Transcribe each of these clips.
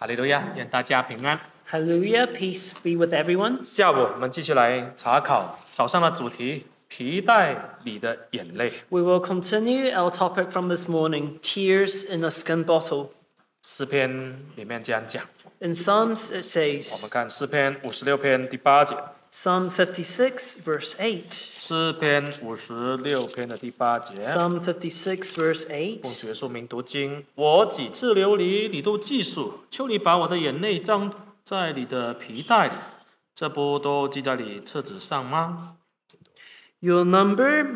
哈利路亚，愿大家平安。 Hallelujah, peace be with everyone. 下午我们继续来查考早上的主题：皮带里的眼泪。 We will continue our topic from this morning, tears in a skin bottle. 诗篇里面这样讲， In Psalms it 我 says, 们看诗篇56篇第8节， Psalm 56 verse 8. 诗篇56篇的第8节。 Psalm 56 verse 奉 8. 主耶稣名读经，我几次流离，你都记数。求你把我的眼泪装在你的皮带里，这不都记在你册子上吗？ You number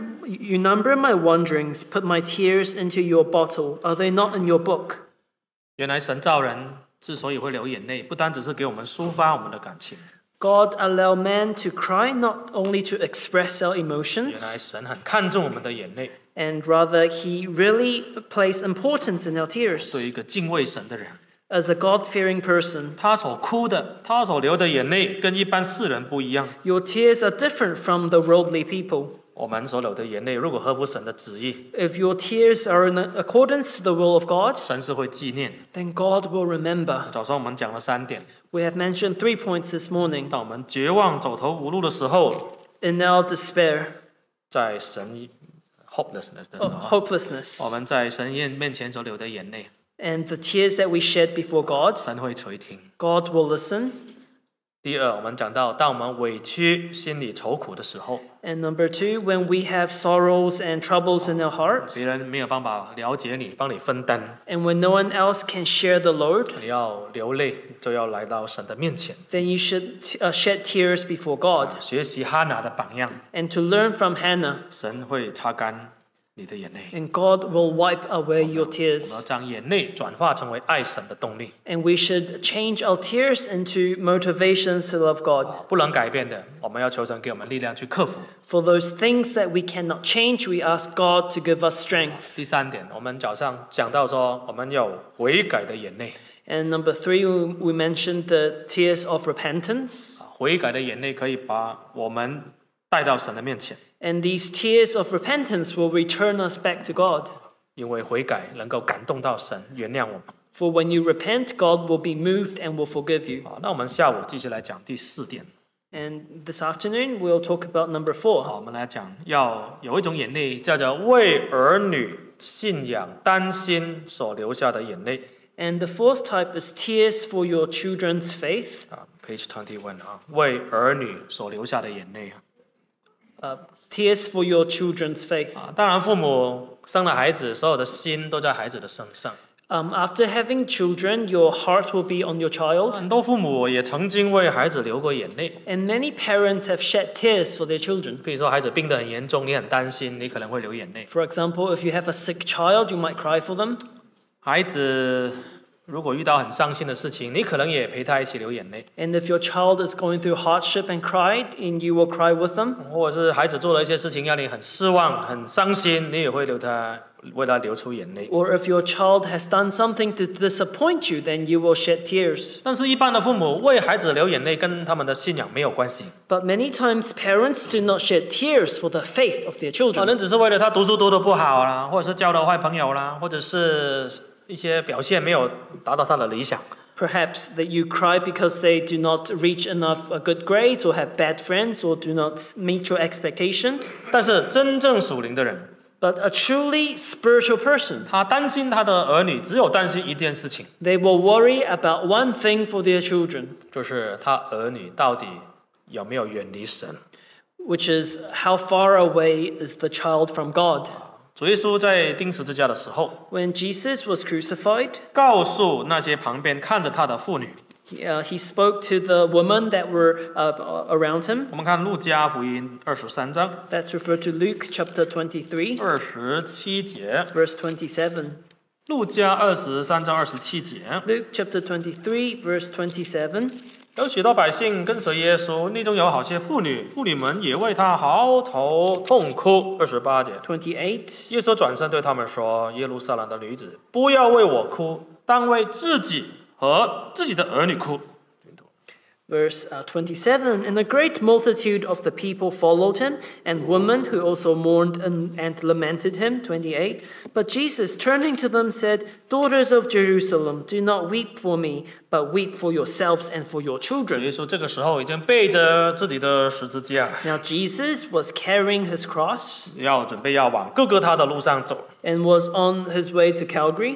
my wanderings, put my tears into your bottle. Are they not in your book? 原来神造人之所以会流眼泪，不单只是给我们抒发我们的感情， God allow man to cry not only to express our 原来 emotions, 神很看重我们的眼泪。 and rather he really placed importance in our tears. 对一个敬畏神的人， As a God-fearing person, 他所哭的，他所流的眼泪，跟一般世人不一样。 your tears are different from the worldly people. 我们所流的眼泪，如果合乎神的旨意， If your tears are in accordance to the will of God, 神是会纪念。 then God will remember. 早上我们讲了3点， We have mentioned 3 points this morning. 当我们绝望、走投无路的时候， In our despair, 在神 hopelessness 的时候， hopelessness, 我们在神面前所流的眼泪， and the tears that we shed before God, 神会垂听。 God will listen. 第二，我们讲到，当我们委屈、心里愁苦的时候， And number 2, when we have sorrows and troubles in our heart, 别人没有办法了解你，帮你分担， and when no one else can share the load, 你要流泪，就要来到神的面前， then you should shed tears before God. 学习哈拿的榜样， And to learn from Hannah, 神会擦干你的眼泪。 and God will wipe away your 我们 tears. 要将眼泪转化成为爱神的动力。 And we should change our tears into motivations to love God. 不能改变的，我们要求神给我们力量去克服。 For those things that we cannot change, we ask God to give us strength. 第3点，我们早上讲到说，我们有悔改的眼泪。 And number 3, we mentioned the tears of repentance. 悔改的眼泪可以把我们带到神的面前， And these tears of repentance will return us back to God. 因为悔改能够感动到神，原谅我们。 For when you repent, God will be moved and will forgive you. 好，那我们下午继续来讲第4点。 And this afternoon, we'll talk about number 4. 好，我们来讲，要有一种眼泪叫做为儿女信仰担心所流下的眼泪。 And the 4th type is tears for your children's faith. Page 21啊，为儿女所流下的眼泪。 Tears for your children's faith. 当然，父母生了孩子，所有的心都在孩子的身上。 After having children, your heart will be on your child. 很多父母也曾经为孩子流过眼泪。 And many parents have shed tears for their children. 比如说，孩子病得很严重，你很担心，你可能会流眼泪。 For example, if you have a sick child, you might cry for them. 孩子如果遇到很伤心的事情，你可能也陪他一起流眼泪。 And if your child is going through hardship and cried, and you will cry with them. 或者是孩子做了一些事情让你很失望、很伤心，你也会为他流出眼泪。 Or if your child has done something to disappoint you, then you will shed tears. 但是，一般的父母为孩子流眼泪，跟他们的信仰没有关系， But many times parents do not shed tears for the faith of their 可 children. 能只是为了他读书读得不好啦，或者是交了坏朋友啦，或者是一些表现没有达到他的理想。 Perhaps that you cry because they do not reach enough good grades or have bad friends or do not meet your expectation. 但是真正属灵的人， But a truly spiritual person, 他担心他的儿女，只有担心一件事情， they will worry about one thing for their children, 就是他儿女到底有没有远离神。 which is how far away is the child from God. 主耶稣在钉十字架的时候， When Jesus was crucified, 告诉那些旁边看着他的妇女。 he spoke to the women that were around him. 我们看路加福音23章 That's referred to Luke chapter 23, 27节， verse 27. 路加23章27节， Luke chapter 23, verse 27. 有许多百姓跟随耶稣，内中有好些妇女，妇女们也为他嚎啕痛哭。28节， 28. 耶稣转身对他们说：“耶路撒冷的女子，不要为我哭，当为自己和自己的儿女哭。” Verse 27, and a great multitude of the people followed him, and women who also mourned and lamented him. 28, but Jesus, turning to them, said, Daughters of Jerusalem, do not weep for me, but weep for yourselves and for your 主 children. 耶稣这个时候已经背着自己的十字架， Now Jesus was carrying his cross 要准备要往各个他的路上走。 and was on his way to Calvary,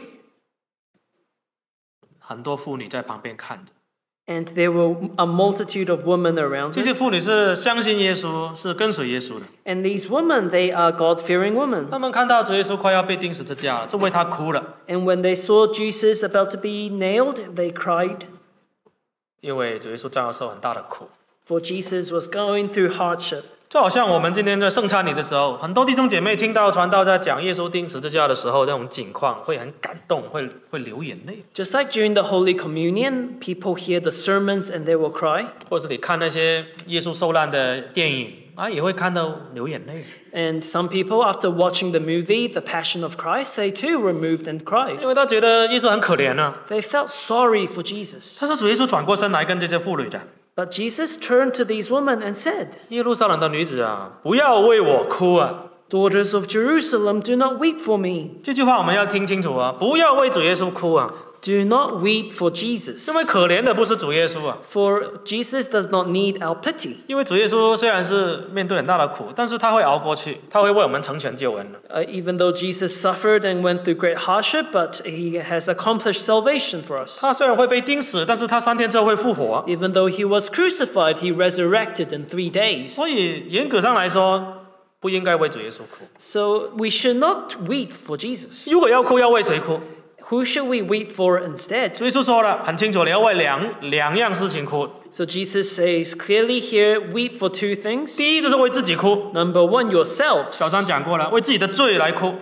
很多妇女在旁边看着， and there were a multitude of women around 这 him. 些妇女是相信耶稣，是跟随耶稣的。 And these women, they are God-fearing women. 他们看到主耶稣快要被钉十字架了，是为他哭了， And when they saw Jesus about to be nailed, they cried, 因为主耶稣将要受很大的苦。 for Jesus was going through hardship. 就好像我们今天在圣餐礼的时候，很多弟兄姐妹听到传道在讲耶稣钉十字架的时候，那种景况会很感动，会流眼泪。 Just like during the Holy Communion, people hear the sermons and they will cry. 或是你看那些耶稣受难的电影啊，也会看到流眼泪， And some people, after watching the movie, The Passion of Christ, they too were moved and cried. 因为他觉得耶稣很可怜啊。 They felt sorry for Jesus. 他说主耶稣转过身来跟这些妇女讲： But Jesus turned to these women and said, 耶路撒冷的女子啊，不要为我哭啊。 Daughters of Jerusalem, do not weep for me. 这句话我们要听清楚啊，不要为主耶稣哭啊， Do not weep for Jesus. 因为可怜的不是主耶稣啊。 For Jesus does not need our pity. 因为主耶稣虽然是面对很大的苦，但是他会熬过去，他会为我们成全救恩的。 Even though Jesus suffered and went through great hardship, but he has accomplished salvation for us. 他虽然会被钉死，但是他3天之后会复活。 Even though he was crucified, he resurrected in 3 days. 所以严格上来说，不应该为主耶稣哭。 So we should not weep for Jesus. 如果要哭，要为谁哭？ Who should we weep for instead? 主耶稣说了很清楚，你要为两样事情哭。 So Jesus says clearly here, weep for 2 things. 第一就是为自己哭， Number 1, yourselves. 小三讲过了，为自己的罪来哭。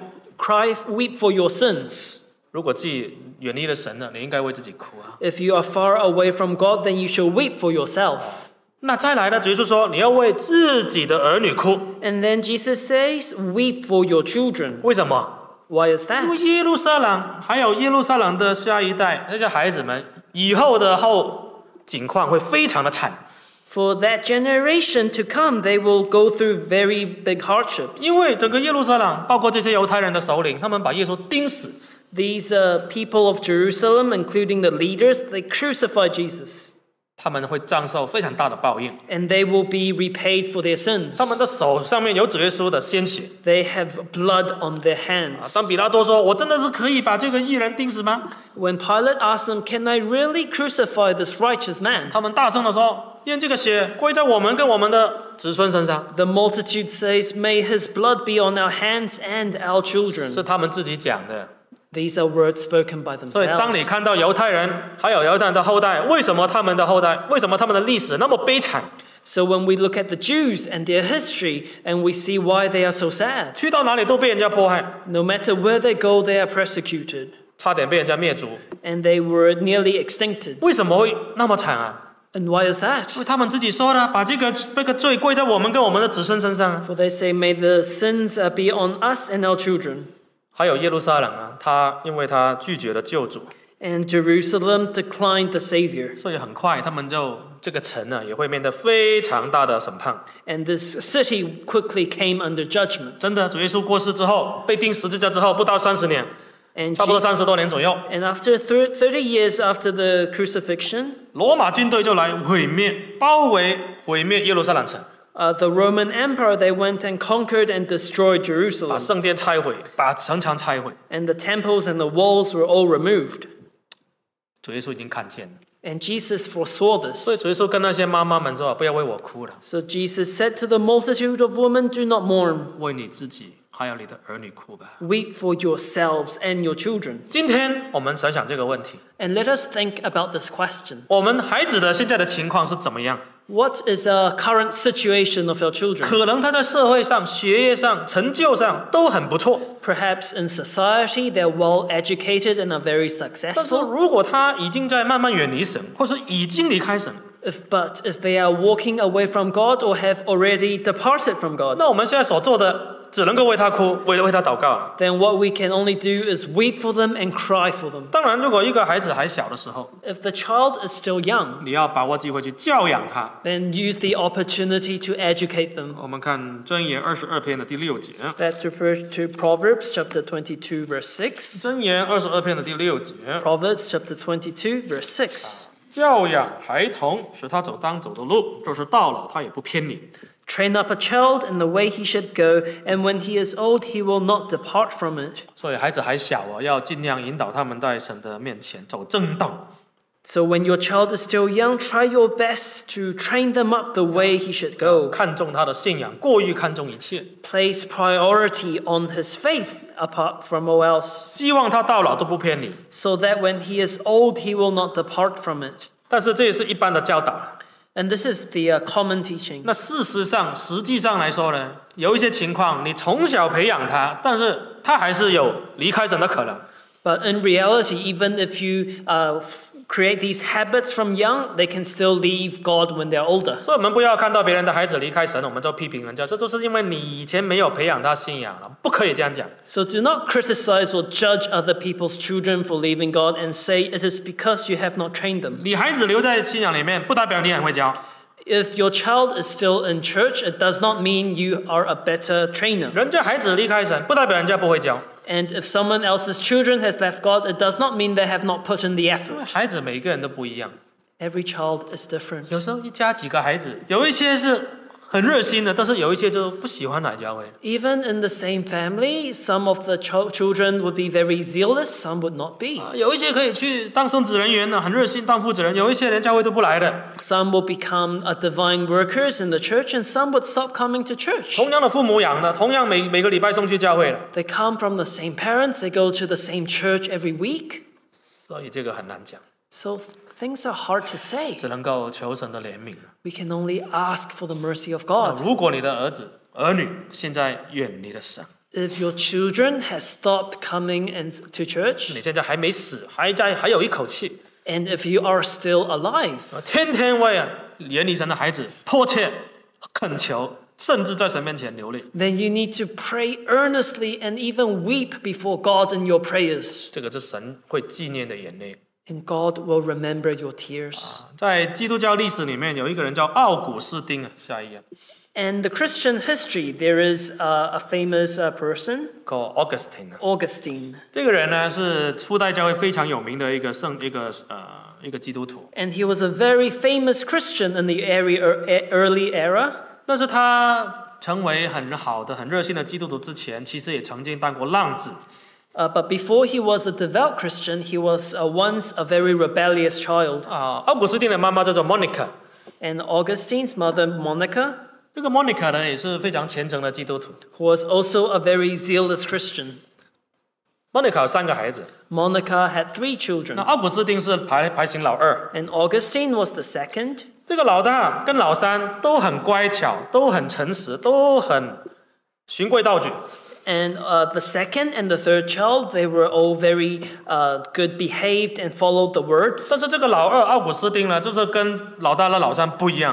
Weep for your sins. 如果自己远离了神了，你应该为自己哭啊。 If you are far away from God, then you should weep for yourself. 那再来呢？主耶稣说你要为自己的儿女哭， And then Jesus says, weep for your children. 为什么？ Why is 因为 that? 耶路撒冷还有耶路撒冷的下一代那些孩子们，以后的景况会非常的惨。 For that generation to come, they will go through very big hardships. 因为整个耶路撒冷，包括这些犹太人的首领，他们把耶稣钉死， These people of Jerusalem, including the leaders, they crucified Jesus. 他们会遭受非常大的报应。 And they will be repaid for their sins. 他们的手上面有主耶稣的鲜血。 They have blood on their hands. 当比拉多说：“我真的是可以把这个义人钉死吗 When Pilate asked them, can I really crucify this righteous man? 他们大声的说：“愿这个血归在我们跟我们的子孙身上。 The multitude says, may his blood be on our hands and our ”children. 是他们自己讲的。 These are words spoken by 所以，当你 themselves. 看到犹太人还有犹太人的后代，为什么他们的历史那么悲惨？ So when we look at the Jews and their history, and we see why they are so sad. 去到哪里都被人家迫害， No matter where they go, they are persecuted. 差点被人家灭族。 And they were nearly extincted. 为什么会那么惨啊？ And why is 因 that? 为他们自己说了，把这个罪归在我们跟我们的子孙身上。 For they say, may the sins be on us and our children. 还有耶路撒冷啊，因为他拒绝了救主， And Jerusalem declined the Savior. 所以很快他们这个城也会面对非常大的审判。 And this city quickly came under judgment. 真的，主耶稣过世之后，被钉十字架之后，不到30年， And 差不多30多年左右， after 30 years after the crucifixion, 罗马军队就来包围毁灭耶路撒冷城， the Roman Empire, they went and conquered and destroyed 把 Jerusalem. 圣殿拆毁，把城墙拆毁。 And the temples and the walls were all removed. 主耶稣已经看见了， And Jesus foresaw 所以 this. 主耶稣跟那些妈妈们说：“不要为我哭了， So Jesus said to the multitude of women, do not mourn. 为你自己还有你的儿女哭吧。 Weep for yourselves and your children. ” 今天我们想想这个问题： And let us think about this question. 我们孩子的现在的情况是怎么样？ What is the current situation of our children? 可能他在社会上、学业上、成就上都很不错， Perhaps in society they're well educated and are very 但是 successful. 如果他已经在慢慢远离神，或是已经离开神， But if they are walking away from God or have already departed from God, 那我们现在所做的只能够为他哭，为他祷告了。 then what we can only do is weep for them and cry for them. 当然，如果一个孩子还小的时候， If the child is still young, 你要把握机会去教养他。 then use the opportunity to educate them. 我们看箴言22篇的第6节， That's referred to Proverbs chapter 22, verse 6. 箴言22篇的第6节， Proverbs chapter 22, verse 6. 教养孩童，使他走当走的路，就是到老他也不偏离。 Train up a child in the way he should go, and when he is old, he will not depart from it. 所以孩子还小要尽量引导他们在神的面前走正道。 So when your child is still young, try your best to train them up the way he should go. 看重他的信仰，过于看重一切， Place priority on his faith apart from all else, 希望他到老都不偏离。 so that when he is old, he will not depart from it. 但是这也是一般的教导。 And this is the common teaching. 那事实上，实际上来说呢，有一些情况你从小培养他，但是他还是有离开神的可能。 But in reality, even if you create these habits from young, they can still leave God when they're older. 所以我们不要看到别人的孩子离开神，我们就批评人家，这就是因为你以前没有培养他信仰了，不可以这样讲。 So do not criticize or judge other people's children for leaving God and say it is because you have not trained them. 你孩子留在信仰里面，不代表你很会教。 If your child is still in church, it does not mean you are a better trainer. 人家孩子离开神，不代表人家不会教。 And if someone else's children has left God, it does not mean they have not put in the 因为 effort. 孩子每个人都不一样， Every child is different. 有时候一家几个孩子，有一些是很热心的，但是有一些就不喜欢来教会。 Even in the same family, some of the children would be very zealous, some would not be. 有一些可以去当圣职人员的，很热心当负责人；有一些连教会都不来的。 Some will become divine workers in the church, and some would stop coming to church. 同样的父母养的，同样每个礼拜送去教会的， They come from the same parents, they go to the same church every week. 所以这个很难讲， So things are hard to say. 只能够求神的怜悯。 We can only ask for the mercy of God. 如果你的儿女现在远离了神， If your children has stopped coming to church, 你现在还没死，还有一口气， and if you are still alive, 天天为远离神的孩子迫切恳求，甚至在神面前流泪。 then you need to pray earnestly and even weep before God in your prayers. 这个是神会纪念的眼泪。 And God will remember your tears. 在基督教历史里面，有一个人叫奥古斯丁啊，下一页 And the Christian history, there is a famous person, ，called Augustine。 Augustine. 这个人呢是初代教会非常有名的一个基督徒， And he was a very famous Christian in the early era. 但是他成为很好的、很热心的基督徒之前，其实也曾经当过浪子。 But before he was a devout Christian, he was once a very rebellious child. 奥古斯丁的妈妈叫做 Monica， And Augustine's mother, Monica, 这个 Monica 呢也是非常虔诚的基督徒。 who was also a very zealous Christian. Monica 有3个孩子， Monica had 3 那 children, 奥古斯丁是排行老2。 and Augustine was the second. 这个老大跟老3都很乖巧，都很诚实，都很循规蹈矩。 And the second and the third child, they were all very good behaved and followed the words. 但是这个老2奥古斯丁呢，就是跟老大和老3不一样。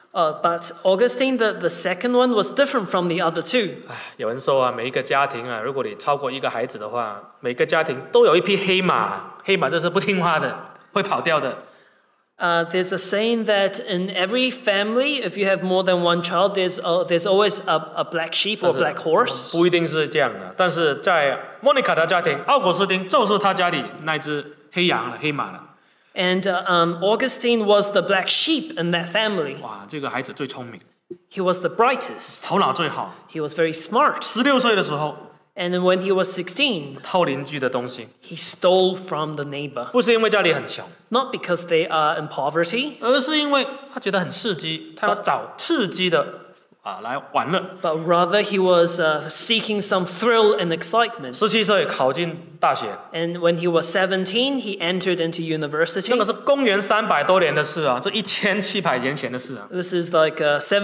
But Augustine, the second one, was different from the other two. 有人说啊，每一个家庭啊，如果你超过1个孩子的话，每个家庭都有一匹黑马，黑马就是不听话的，会跑掉的。 There's a saying that in every family, if you have more than one child, there's always a black sheep or black horse. 不一定是这样的，但是在莫妮卡的家庭，奥古斯丁就是他家里那只黑羊了，黑马了。 And Augustine was the black sheep in that family. 哇，这个孩子最聪明， He was the brightest. 头脑最好。 He was very smart. 16岁的时候， And then when he was 16, 偷邻居的东西， he stole from the neighbor. 不是因为家里很穷， Not because they are in poverty, 而是因为他觉得很刺激，他要找刺激的来玩乐。 but rather he was seeking some thrill and excitement. 17岁考进大学， And when he was 17, he entered into 那 university. 个是公元300多年的事啊，这1700年前的事啊。 This is like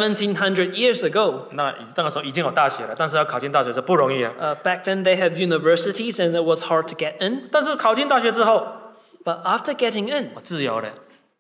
1700 years ago. 那个时候已经有大学了，但是要考进大学是不容易的。 Back then, they have universities and it was hard to get in. 但是考进大学之后， But after getting in, 我自由了，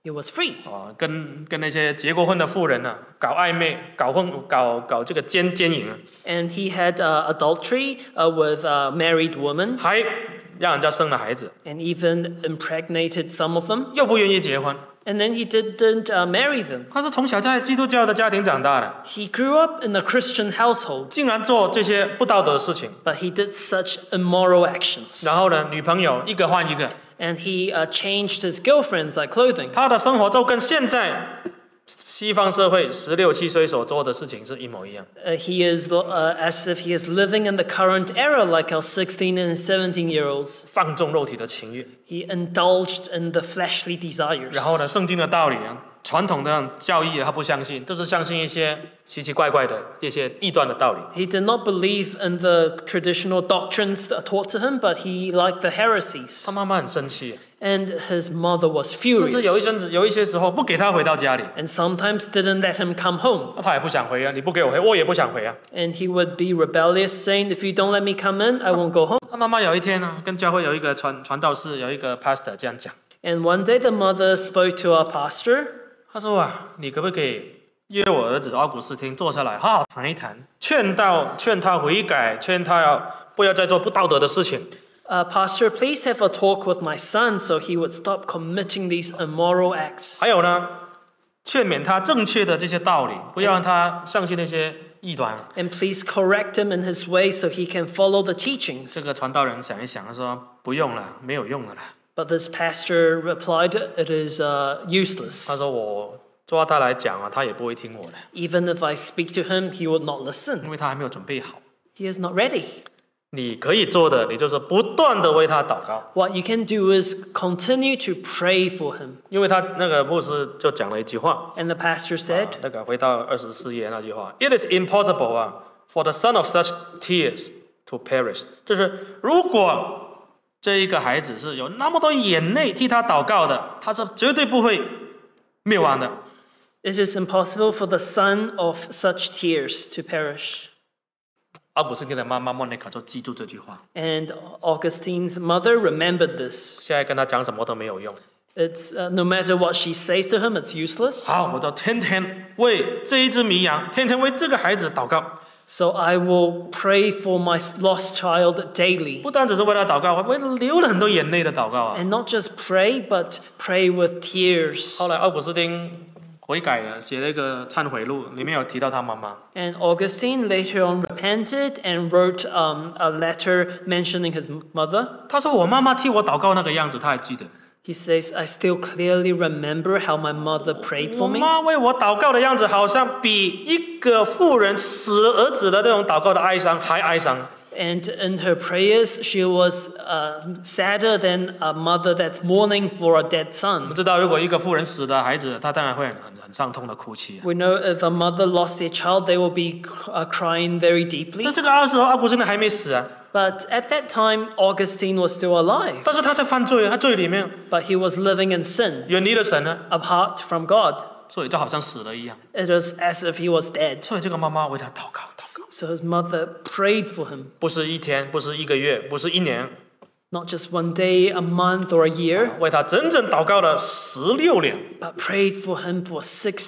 he was free. 跟那些结过婚的妇人搞暧昧，搞这个奸淫， And he had adultery with a married woman 还让人家生了孩子， and even impregnated some of them. 又不愿意结婚。 And then he didn't marry them. 他是从小在基督教的家庭长大的， He grew up in a Christian household, 竟然做这些不道德的事情。 but he did such immoral actions. 然后呢，女朋友一个换一个， And he changed his girlfriends like clothing. 他的生活就跟现在西方社会16、17岁所做的事情是一模一样。 He is as if he is living in the current era, like our 16 and 17-year-olds. 放纵肉体的情欲， He indulged in the fleshly desires. 然后呢，圣经的道理传统的教义他不相信，都是相信一些奇奇怪怪的一些异端的道理。 He did not believe in the traditional doctrines that are taught to him, but he liked the heresies. 他妈妈很生气， And his mother was 甚至 furious 有一些时候不给他回到家里， and sometimes didn't let him come home. 他也不想回啊，你不给我回，我也不想回啊。 And he would be rebellious, saying, "If you don't let me come in, I won't go home." 他妈妈有一天跟教会有一个传道士，有一个 pastor 这样讲， And one day the mother spoke to our pastor. 他说你可不可以约我儿子奥古斯丁坐下来，好好谈一谈，劝他悔改，劝他不要再做不道德的事情。 Pastor, please have a talk with my son so he would stop committing these immoral acts. 还有呢，劝勉他正确的这些道理，不要让他相信那些异端。 And please correct him in his way so he can follow the 这 teachings. 个传道人想一想，他说不用了，没有用的了。 But this pastor replied, "It is 他 useless. 说我抓他来讲他也不会听我的， Even if I speak to him, he would not 因 listen. 为他还没有准备好。 He is not ready." 你可以做的，你就是不断的为他祷告， What you can do is continue to pray for him. 因为他那个牧师就讲了一句话， And the pastor said, 那个回到24页那句话 ，It is impossible for the son of such tears to perish， 就是如果这一个孩子是有那么多眼泪替他祷告的，他是绝对不会灭亡的。 "It is impossible for the son of such tears to perish." 奥古斯丁的妈妈莫妮卡就记住这句话， And Augustine's mother remembered this. 现在跟他讲什么都没有用。 It's no matter what she says to him, it's useless. 好，我就天天为这一只迷羊，天天为这个孩子祷告， So I will pray for my lost child daily. 不单只是为他祷告，我为流了很多眼泪的祷告啊。 And not just pray, but pray with tears. 后来奥古斯丁悔改了，写了一个忏悔录，里面有提到他妈妈。 And Augustine later on repented and wrote a letter mentioning his mother. 他说：“我妈妈替我祷告那个样子，他还记得。 He says, "I still clearly remember how my mother prayed 我 for me." 妈为我祷告的样子，好像比一个妇人死了儿子的这种祷告的哀伤还哀伤。 And in her prayers, she was sadder than a mother that's mourning for a dead 我们 son. 知道，如果一个妇人死的孩子，她当然会很伤痛的哭泣。 We know if a mother lost their child, they will be crying very deeply. 但这个时候，奥古斯丁还没死啊， But at that time, Augustine was still alive, 但是他在犯罪，他罪里面 but he was living in sin, 远离了神呢， apart from God. 所以就好像死了一样。 It was as if he was dead. 所以这个妈妈为他祷告， So his mother prayed for him, 不是一天，不是一个月，不是一年， not just one day, a month, or a year, 为他整整祷告了16年。 but prayed for him for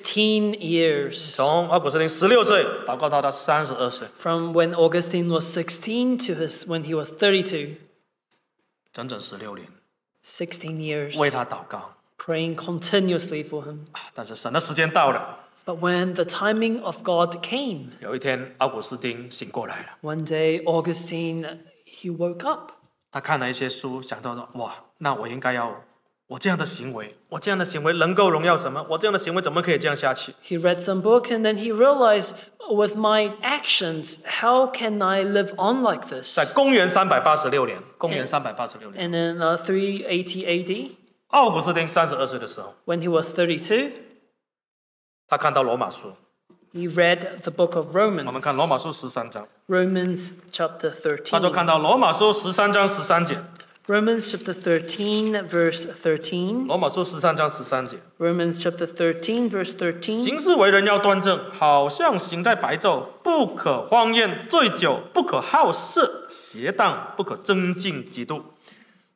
16 years. 从奥古斯丁16岁祷告到他32岁， From when Augustine was 16 to when he was 32, 整整16年 16 years, 为他祷告。 praying continuously for him. 但是神的时间到了， But when the timing of God came, 有一天奥古斯丁醒过来了， one day Augustine, he woke up. 他看了一些书，想到说：哇，那我应该要我这样的行为，我这样的行为能够荣耀什么？我这样的行为怎么可以这样下去？ He read some books and then he realized, with my actions, how can I live on like this? 在公元386年，公元386年， And in 380 AD, 奥古斯丁32岁的时候， when he was 32, 他看到罗马书。 he read the book of 我们 Romans. 看罗马书13章， Romans chapter 他就 13. 看到罗马书13章13节。 Romans chapter 13, verse 13. 罗马书13章13节， Romans chapter 13, verse 13. 行事为人要端正，好像行在白昼，不可荒宴、醉酒，不可好色、邪荡，不可增进嫉妒。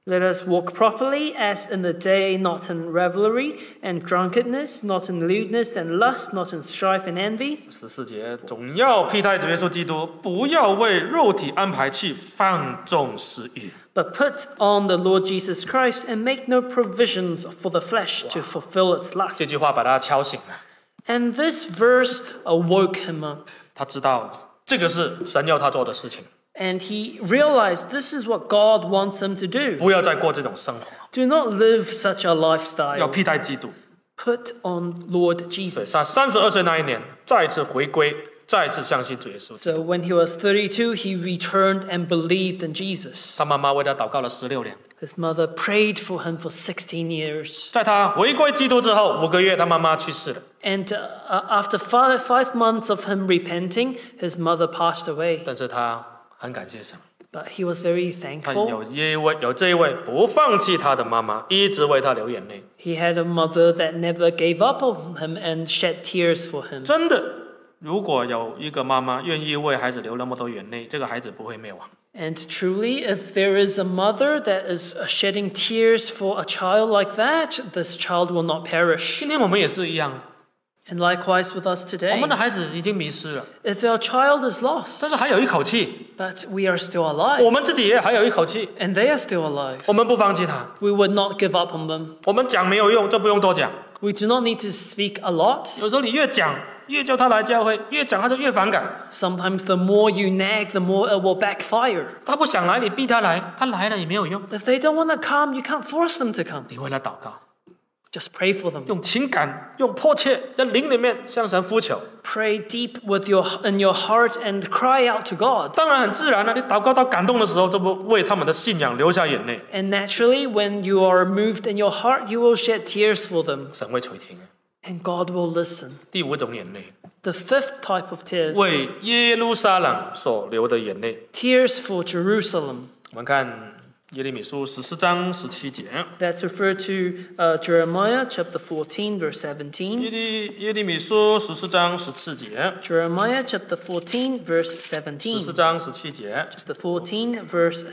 Let us walk properly as in the day, not in revelry and drunkenness, not in lewdness and lust, not in strife and envy. 14节，总要披戴主耶稣基督，不要为肉体安排去放纵私欲。 But put on the Lord Jesus Christ and make no provisions for the flesh to fulfill its 这 lusts. 句话把他敲醒了， And this verse awoke him up. 他知道这个是神要他做的事情， And he realized this is what God wants him to do. 不要再过这种生活， Do not live such a 要 lifestyle. 披戴基督。 Put on Lord 对， Jesus. 他32岁那一年，再一次回归，再一次相信主耶稣。 So when he was 32, he returned and believed in Jesus. 他妈妈为他祷告了16年。 His mother prayed for him for 16 years. 在他回归基督之后5个月，他妈妈去世了。 And after 5 months of him repenting, his mother passed away. 但是他很感谢神， But he was very 他 thankful. 有这一位不放弃他的妈妈，一直为他流眼泪。 He had a mother that never gave up on him and shed tears for him. 真的，如果有一个妈妈愿意为孩子流那么多眼泪，这个孩子不会灭亡。 And truly, if there is a mother that is shedding tears for a child like that, this child will not perish. 今天我们也是一样， And likewise with us 我 today. 们的孩子已经迷失了， If our child is lost, 但是还有一口气， but we are still alive, 我们自己也还有一口气， and they are still alive, 我们不放弃他。 we would not give up on them. 我们讲没有用，这不用多讲。 We do not need to speak a lot. 有时候你越讲，越叫他来教会，越讲他就越反感。 Sometimes the more you nag, the more it will backfire. 他不想来，你逼他来，他来了也没有用。 If they don't want to come, you can't force them to come. 你为他祷告， Just pray for them. 用情感，用迫切，在灵里面向神呼求。 Pray deep in your heart and cry out to God. 当然很自然了，你祷告到感动的时候，这不为他们的信仰流下眼泪， And naturally, when you are moved in your heart, you will shed tears for them. 神会垂听。 And God will listen. 第5种眼泪， The fifth type of tears, 为耶路撒冷所流的眼泪。 tears for Jerusalem. 我们看耶利米书14章17节， That's referred to Jeremiah chapter 14, verse 17. 耶利米书14章17节， Jeremiah chapter 14, verse 14 17. 章17节， Chapter 14, verse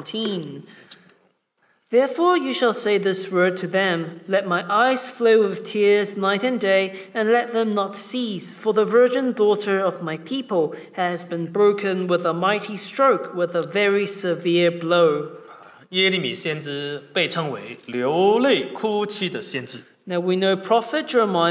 17. Therefore you shall say this word to them, Let my eyes flow with tears night and day, and let them not cease, for the virgin daughter of my people has been broken with a mighty stroke, with a very severe blow. 耶利米先知被称为流泪哭泣的先知。 Now we know prophet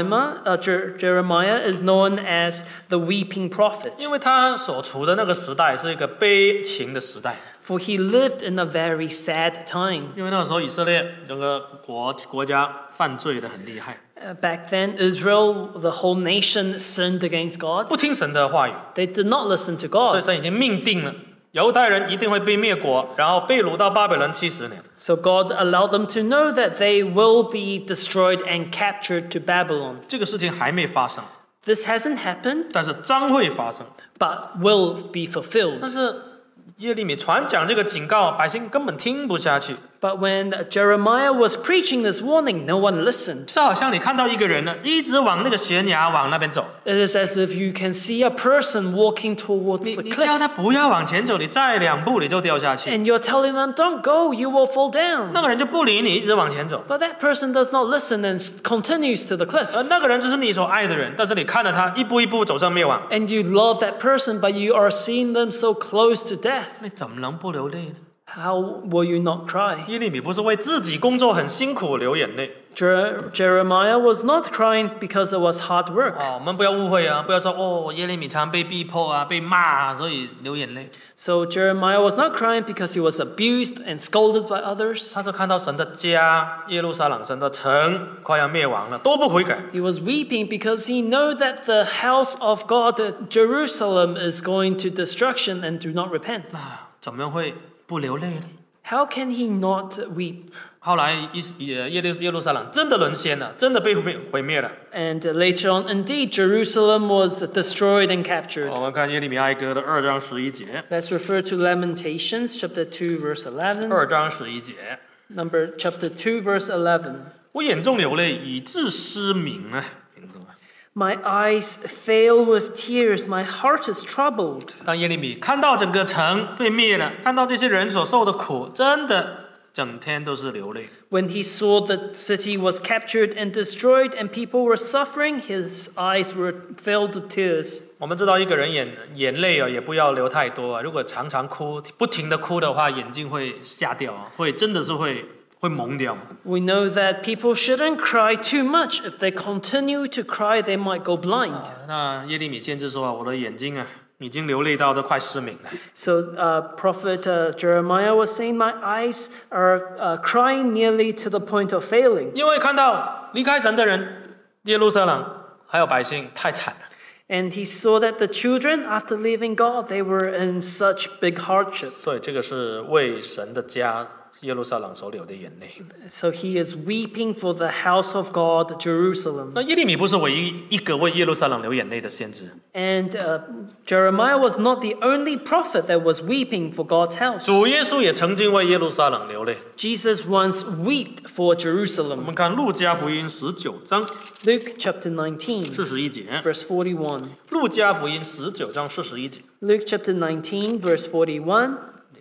Jeremiah is known as the weeping prophet, 因为他所处的那个时代是一个悲情的时代， for he lived in a very sad time. 因为那个时候以色列整个国家犯罪的很厉害， Back then, Israel, the whole nation, sinned against God. 不听神的话语， They did not listen to 所以 God. 神已经命定了，犹太人一定会被灭国，然后被掳到巴比伦70年。 So God allowed them to know that they will be destroyed and captured to Babylon. 这个事情还没发生， This hasn't happened, 但是将会发生。 but will be fulfilled. 但是耶利米传讲这个警告，百姓根本听不下去。 But when Jeremiah was preaching this warning, no one listened. 就好像你看到一个人呢，一直往那个悬崖往那边走， It is as if you can see a person walking towards 你 the 叫 cliff, 他不要往前走，你再2步你就掉下去。 and you're telling them, don't go, you will fall 那 down. 个人就不理你，一直往前走。 But that person does not listen and continues to the cliff. 那个人就是你所爱的人，但是你看着他一步一步走向灭亡， And you love that person, but you are seeing them so close to death. 你怎么能不流泪呢？ How will you not cry? 耶利米不是为自己工作很辛苦流眼泪 Jeremiah was not crying because it was hard work. 我们不要误会啊，不要说耶利米常被逼迫啊，被骂啊，所以流眼泪。 So Jeremiah was not crying because he was abused and scolded by others. 他是看到神的家耶路撒冷，神的城快要灭亡了，都不悔改。 He was weeping because he knew that the house of God, Jerusalem, is going to destruction and do not repent. 怎么会不流泪呢？ How can he not weep? 后来耶路撒冷真的沦陷了，真的被毁灭了。 And later on, indeed, Jerusalem was destroyed and captured. 我们看耶利米哀歌的2章11节， Let's refer to Lamentations chapter 2, verse 11. 2章11节， Chapter 2, verse 11. 我眼中流泪，以致失明啊。 My eyes fail with tears, my heart is troubled. 当耶利米看到整个城被灭了，看到这些人所受的苦，真的整天都是流泪。 When he saw the city was captured and destroyed and people were suffering, his eyes were filled with tears. 我们知道一个人眼泪也不要流太多啊。如果常常哭，不停的哭的话，眼睛会瞎掉啊，真的是会蒙掉。 We know that people shouldn't cry too much. If they continue to cry, they might go blind. 那耶利米先知说啊，我的眼睛啊，已经流泪到都快失明了。 So Prophet Jeremiah was saying, my eyes are crying nearly to the point of failing. 因为看到离开神的人，耶路撒冷还有百姓太惨了。 And he saw that the children, after leaving God, they were in such big hardship. 所以这个是为神的家耶路撒冷所流的眼泪。 So he is weeping for the house of God, Jerusalem. 那耶利米不是唯一一个为耶路撒冷流眼泪的先知。 And Jeremiah was not the only prophet that was weeping for God's house. 主耶稣也曾经为耶路撒冷流泪。 Jesus once wept for 我 Jerusalem. 们看路加福音19章 Luke chapter 19, 41节。 verse 41. 路加福音19章41节。 Luke chapter 19, verse 41.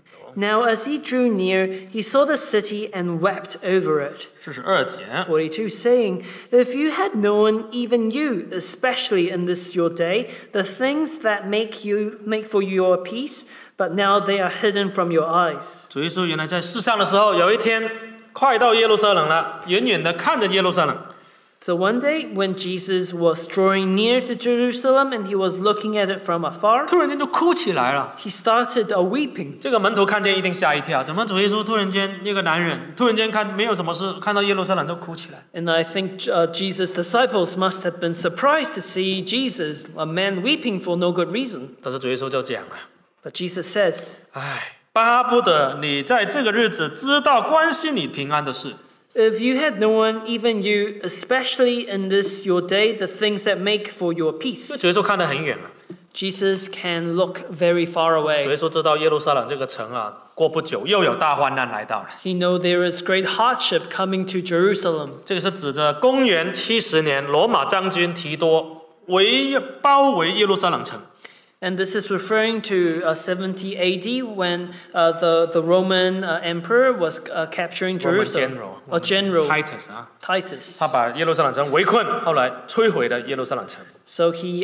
Now as he drew near, he saw the city and wept over it. 42节。 42, saying, If you had known, even you, especially in this your day, the things that make for you your peace, but now they are hidden from your eyes. 主耶稣原来在世上的时候，有一天快到耶路撒冷了，远远的看着耶路撒冷。 So one day, when Jesus was drawing near to Jerusalem and he was looking at it from afar, 突然间就哭起来了。 he started weeping. 这个门徒看见一定吓一跳，怎么主耶稣突然间一个男人突然间没有什么事，看到耶路撒冷就哭起来？ And I think Jesus' disciples must have been surprised to see Jesus, a man weeping for no good reason. 但是主耶稣就讲了， But Jesus says, 唉，巴不得你在这个日子知道关系你平安的事。 If you had known, even you, especially in this your day, the things that make for your 这 peace. 主耶稣看得很远了， Jesus can look very far 主耶 away. 稣知道耶路撒冷这个城啊，过不久又有大患难来到了。 He know there is great hardship coming to Jerusalem. 这个是指着公元70年罗马将军提多包围耶路撒冷城。 And this is referring to 70 AD when the Roman emperor was capturing Jerusalem. A general, Titus 啊， Titus. 他把耶路撒冷城围困，后来摧毁了耶路撒冷城。 So he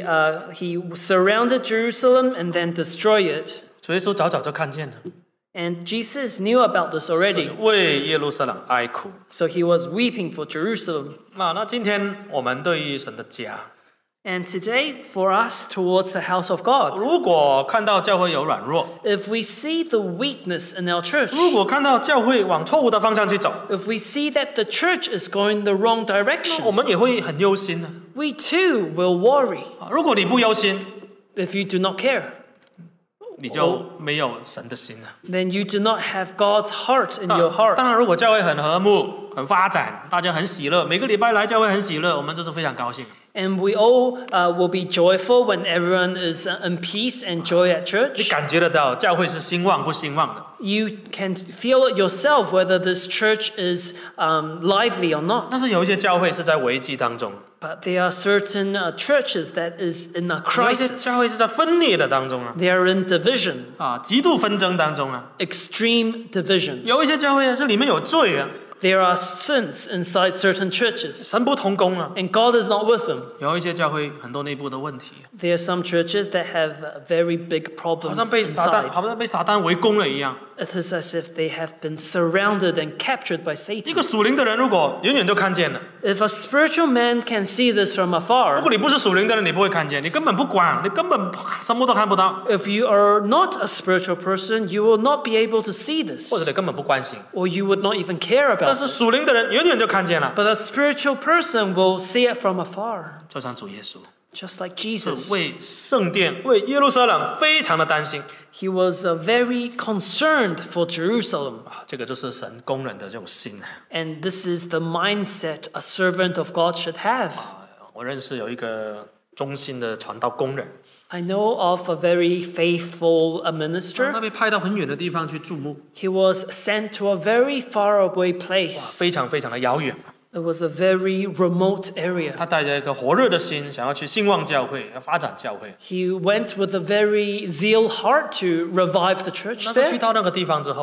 surrounded Jerusalem and then destroyed it. 主耶稣早就看见了， And Jesus knew about this already. 为耶路撒冷哀哭。 So he was weeping for Jerusalem. 那今天我们对于神的家， And today, for us towards the house of God, 如果看到教会有软弱， if we see the weakness in our church, 如果看到教会往错误的方向去走， if we see that the church is going the wrong 我 direction, 们也会很忧心的。 we too will worry. 如果你不忧心， If you do not care, 你就没有神的心了。 then you do not have God's heart in your heart. 当然，如果教会很和睦、很发展，大家很喜乐，每个礼拜来教会很喜乐，我们就是非常高兴。 And we all will be joyful when everyone is in peace and joy at 你 church. 感觉得到教会是兴旺不兴旺的。 You can feel it yourself whether this church is lively or not. 但是有一些教会是在危机当中， But there are certain churches that is in a 有一些 crisis. 教会是在分裂的当中啊， They are in division, 极度纷争当中啊。 extreme divisions. 有一些教会是里面有罪啊， There are sins inside certain churches, 神不同工啊。 and God is not with them. 有一些教会很多内部的问题， There are some churches that have very big 好 problems 像被撒旦 inside. 好像被撒旦围攻了一样。 It is as if they have been surrounded and captured by 一 Satan. 个属灵的人，如果远远就看见了， If a spiritual man can see this from 如 afar, 果你不是属灵的人，你不会看见，你根本不管，你根本什么都看不到， if you are not a spiritual person, you will not be able to see this, 或者你根本不关心。 or you would not even care 但 about 是 it. 属灵的人远远就看见了， But a spiritual person will see it from afar, 就像主耶稣， just like 是 Jesus. 为圣殿、为耶路撒冷非常的担心。 He was very concerned for Jerusalem. 这个就是神工人的这种心啊。 And this is the mindset a servant of God should have. 我认识有一个忠心的传道工人， I know of a very faithful 他 minister. 被派到很远的地方去注目， He was sent to a very far away place. 非常非常的遥远。 It was a very remote area. 他带着一个火热的心，想要去兴旺教会，要发展教会。 He went with a very zeal heart to revive the church 但是去 there. 到那个地方之后，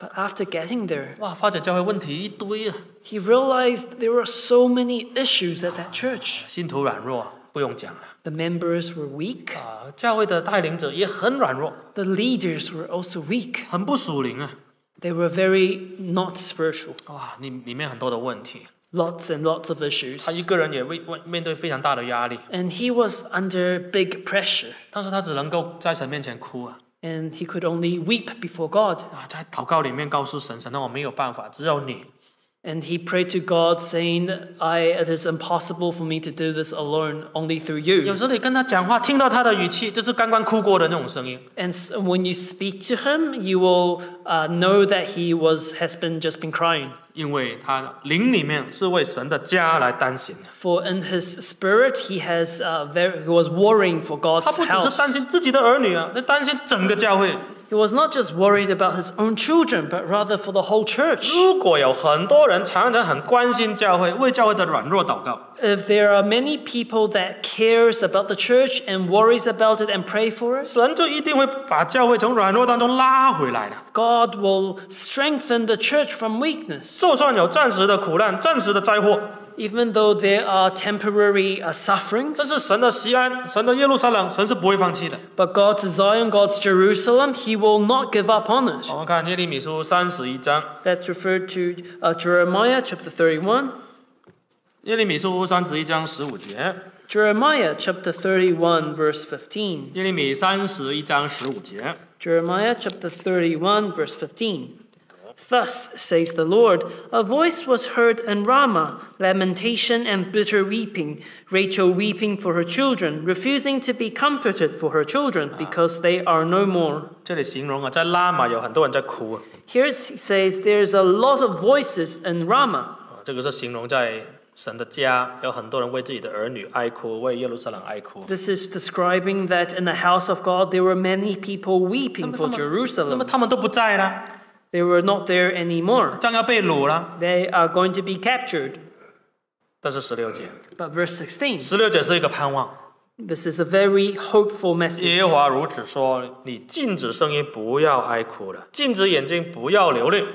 But after getting there, 哇，发觉教会问题一堆啊， he realized there were so many issues at that church. 信徒软弱，不用讲了 The members were weak. 啊，教会的带领者也很软弱， The leaders were also weak. 很不属灵啊， They were very not spiritual. 哇，里面很多的问题， Lots and lots of issues. 他一个人也面对非常大的压力， And he was under big pressure. 但是他只能够在神面前哭啊， And he could only weep before God. 啊，在祷告里面告诉神，神啊，我没有办法，只有你。 And he prayed to God, saying, It is impossible for me to do this alone, only through 有 you. 时候你跟他讲话，听到他的语气，就是刚刚哭过的那种声音。 And when you speak to him, you will know that he has just been crying. 因为他灵里面是为神的家来担心的， For in his spirit, he was worrying for 他 God's 不只是担 house. 心自己的儿女啊，他担心整个教会。 He was not just worried about his own children, but rather for the whole church. 如果有很多人常常很关心教会，为教会的软弱祷告， If there are many people that cares about the church and worries about it and pray for it, 神就一定会把教会从软弱当中拉回来的。 God will strengthen the church from weakness. 就算有暂时的苦难、暂时的灾祸， Even though there are temporary sufferings, 但是神的锡安、神的耶路撒冷，神是不会放弃的。 but God's Zion, God's Jerusalem, he will not give up on it. 我们看耶利米书31章， That's referred to Jeremiah chapter 31. 耶利米书31章15节， Jeremiah chapter 31 verse 15. 耶利米31章15节。 Jeremiah chapter 31 verse 15. Thus says the Lord, a voice was heard in Ramah, lamentation and bitter weeping, Rachel weeping for her children, refusing to be comforted for her children, because they are no more. 这里形容啊，在拉玛有很多人在哭啊， Here it says there's a lot of voices in Ramah. 这个是形容在神的家有很多人为自己的儿女哀哭，为耶路撒冷哀哭。 This is describing that in the house of God there were many people weeping for 那么 Jerusalem. 他们都不在了， They were not there anymore. 将要被掳了。 They are going to be captured. 但是16节 But verse 16, ，16节是一个盼望。 this is a very hopeful 耶 message. 和华如此说：你禁止声音，不要哀哭了；禁止眼睛，不要流泪。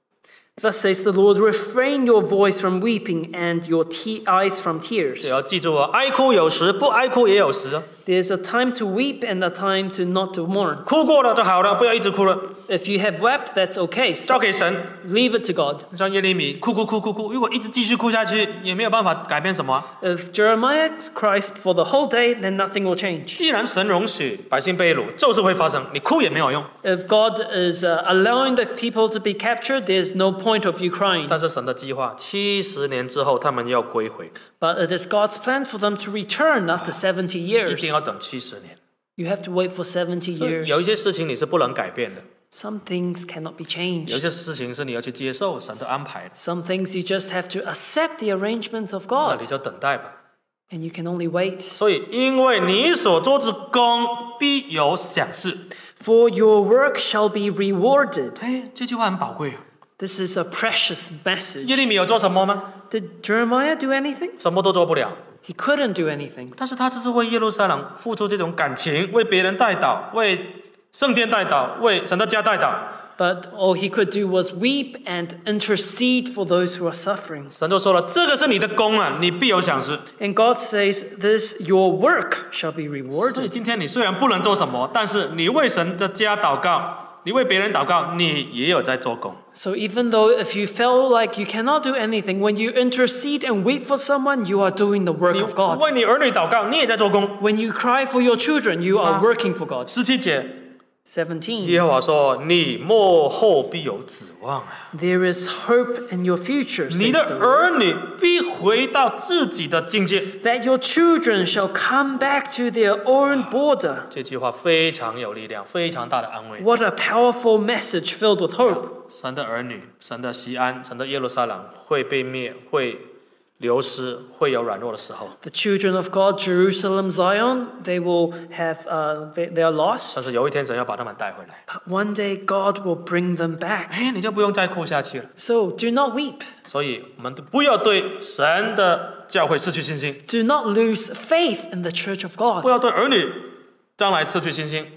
Thus says the Lord, refrain your voice from weeping and your eyes from 也 tears. 要记住啊，哀哭有时，不哀哭也有时啊。 There's a time to weep and a time to not to mourn. 哭过了就好了，不要一直哭了， If you have wept, that's okay. 交 Stop. 给神。 Leave it to God. 像耶利米哭，如果一直继续哭下去，也没有办法改变什么啊。 If Jeremiah cries for the whole day, then nothing will change. 既然神容许百姓被掳，就是会发生，你哭也没有用。 If God is allowing the people to be captured, there's no point of you crying. 但是神的计划，70年之后他们要归回， But it is God's plan for them to return after 70 一 years. 定要等70年。 You have to wait for 70 所以 years. 有一些事情你是不能改变的， Some things cannot be 有一 changed. 些事情是你要去接受神的安排的， Some things you just have to accept the arrangements of 那 God. 你就等待吧。 And you can only wait. 所以，因为你所做之功必有赏赐。 For your work shall be rewarded. 哎，这句话很宝贵啊。 This is a precious 耶利 message. 米有做什么吗？ Did Jeremiah do anything? 什么都做不了。 He couldn't do anything. 但是他就是为耶路撒冷付出这种感情，为别人代祷，为圣殿代祷，为神的家代祷。 But all he could do was weep and intercede for those who are suffering. 神就说了：“这个是你的功啊，你必有赏赐。 And God says, this your work shall be ” 所以 rewarded. 今天你虽然不能做什么，但是你为神的家祷告，你为别人祷告，你也有在做工。 So even though if you feel like you cannot do anything, when you intercede and weep for someone, you are doing the work 你 of God. 为你儿女祷告，你也在做工。 When you cry for your children, you are working for God. 17节， 17. 耶和华说：“你末后必有指望啊！ There is hope in your future, 你 says 的 the Lord, 儿女必回到自己的境界。 that your children shall come back to their own border. ” 这句话非常有力量，非常大的安慰。 What a powerful message filled with hope. 神的儿女，神的锡安，神的耶路撒冷会被灭，会流失，会有软弱的时候。 The children of God, Jerusalem, Zion, they will have, they are lost. 但是有一天，神要把他们带回来。 But one day God will bring them back. 哎，你就不用再哭下去了。 So do not weep. 所以，我们不要对神的教会失去信心， Do not lose faith in the church of 不 God. 要对儿女将来失去信心。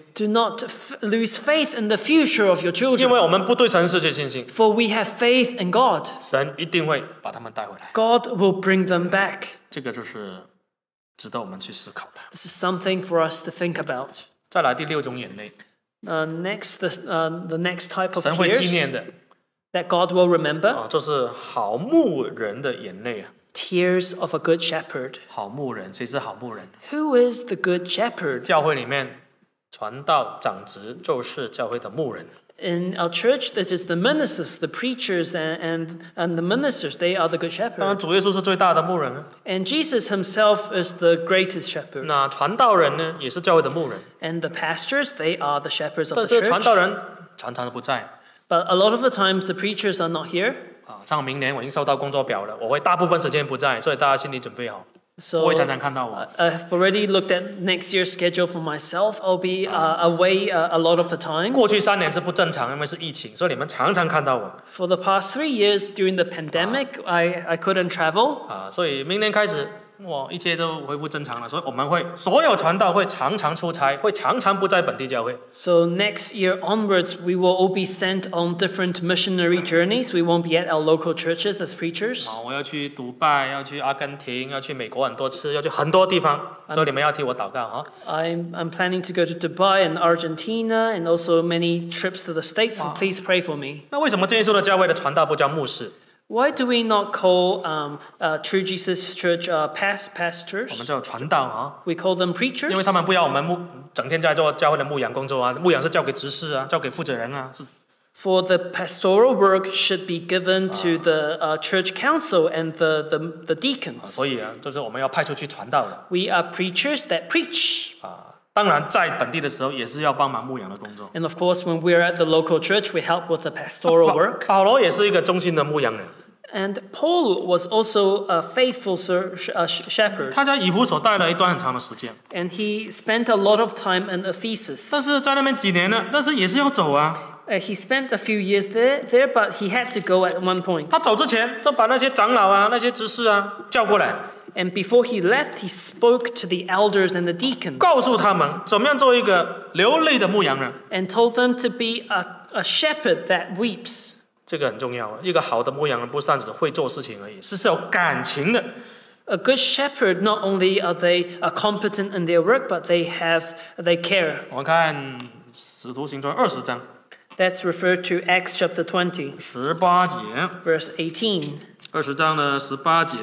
Do not lose faith in the future of your 因 children, 为我们不对神失去信心， for we have faith in God. 神一定会把他们带回来。 God will bring them back. 这个就是值得我们去思考的。 This is something for us to think about. 再来第6种眼泪， Next, the next type of 神会纪 tears 念的 that God will remember, 就是好牧人的眼泪啊。 tears of a good shepherd. 好牧人，谁是好牧人？ Who is the good shepherd? 教会里面传道长职就是教会的牧人。 In our church, that is the ministers, the preachers, and the ministers, they are the good 当然， shepherd. 主耶稣是最大的牧人啊。 And Jesus himself is the greatest shepherd. 那传道人呢，也是教会的牧人， And the pastors, they are the shepherds of 但 the 是传道 church. 人常常都不在 But a lot of the times, the preachers are not here. 啊。像明年我已经收到工作表了，我会大部分时间不在，所以大家心里准备好，不 So 会常常看到我。 I've already looked at next year's schedule for myself. I'll be away a lot of the time. 过去3年是不正常，因为是疫情，所以你们常常看到我 For the past 3 years during the pandemic, I couldn't travel. 啊。所以明年开始，一切都恢复正常了。所以我们会所有传道会常常出差，会常常不在本地教会。 So next year onwards, we will all be sent on different missionary journeys. We won't be at our local churches as preachers. 啊，我要去迪拜，要去阿根廷，要去美国很多次，要去很多地方，所以你们要替我祷告啊。 I'm planning to go to Dubai and Argentina and also many trips to the States. So please pray for me. 那为什么真耶稣的教会的传道不叫牧师， Why do we not call True Jesus Church 我 pastors? 们叫传道啊？ We call them 因为 preachers. 他们不要我们整天在做教会的牧养工作啊，牧养是交给执事啊，交给负责人啊，是 For the pastoral work should be given to the church council and the deacons. 所以啊，就是我们要派出去传道的 We are preachers that preach. 啊。当然，在本地的时候也是要帮忙牧养的工作。 And of course, when we're at the local church, we help with the pastoral work. 保罗也是一个忠心的牧羊人， And Paul was also a faithful shepherd. 他在以弗所待了一段很长的时间， And he spent a lot of time in Ephesus. 但是在那边几年呢，但是也是要走啊。 He spent a few years there, but he had to go at one point. 他走之前，就把那些长老啊、那些执事啊叫过来， And before he left, he spoke to the elders and the deacons 告诉他们怎么样做一个流泪的牧羊人。 and told them to be a shepherd that weeps. 这个很重要啊！一个好的牧羊人不单只会做事情而已，是有感情的。 A good shepherd, not only are they competent in their work, but they care. 我们看《使徒行传》20章 That's referred to Acts chapter 20, 18节， verse 18. 20章的18节，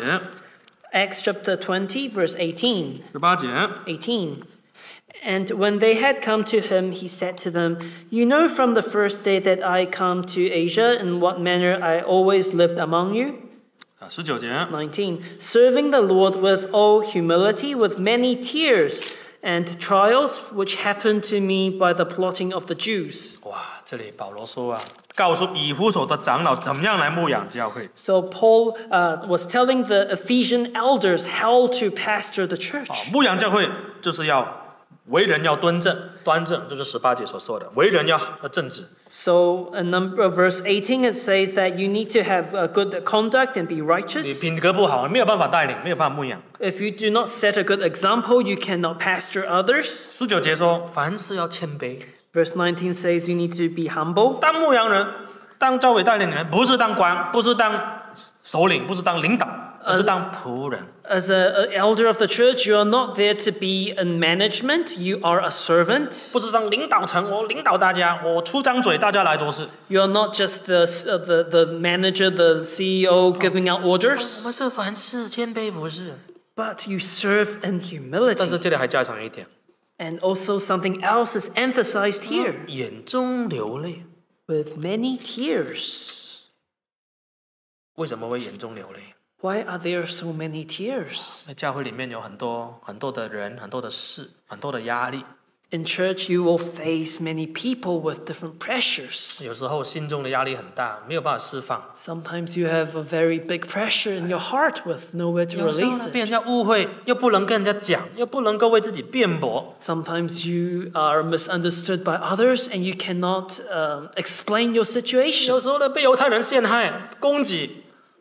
Acts chapter 20, verse 18. 18节。 18. And when they had come to him, he said to them, You know from the first day that I come to Asia in what manner I always lived among you. 19节， 19. Serving the Lord with all humility, with many tears and trials, which happened to me by the plotting of the Jews. 哇，这里保罗说啊，告诉以弗所的长老怎么样来牧养教会。 So Paul was telling the Ephesian elders how to pastor the church. 牧养教会就是要为人要端正，就是18节所说的，为人要正直。 So in verse 18 it says that you need to have a good conduct and be 你 righteous. 品格不好，没有办法带领，没有办法牧养。 If you do not set a good example, you cannot pastor others. 19节说，凡事要谦卑。 Verse 19 says you need to be humble. 当牧羊人，当教会带领人，不是当官，不是当首领，不是当领导，而是当仆人。 As an elder of the church, you are not there to be in management, you are a servant. 不是当领导层，我领导大家，我出张嘴，大家来做事。 You are not just the manager, the CEO giving out 我 orders, 们是凡事谦卑服侍。 but you serve in 但是 humility. 这里还加上一点， And also something else is emphasized here, 眼中流泪。 with many tears. 为什么会眼中流泪？ Why are there so many tears? 在教会里面有很多的人，很多的事，很多的压力。 In church, you will face many people with different pressures. 有时候心中的压力很大，没有办法释放。 Sometimes you have a very big pressure in your heart with nowhere to 有时候 release 呢，被 it. 人家误会，又不能跟人家讲，又不能够为自己辩驳。 Sometimes you are misunderstood by others and you cannot explain your situation. 有时候呢，被犹太人陷害、攻击，